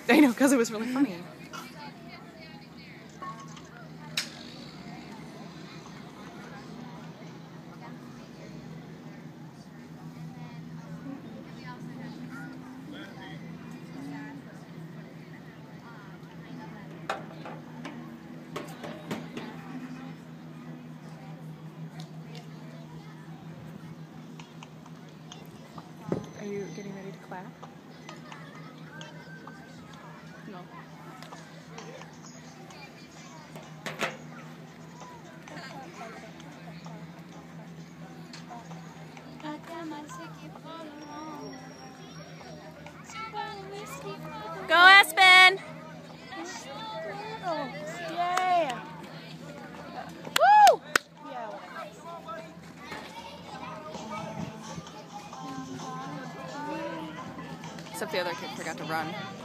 I know, because it was really funny. Are you getting ready to clap? No. Go, Espen! Yeah. Woo! Except the other kid forgot to run.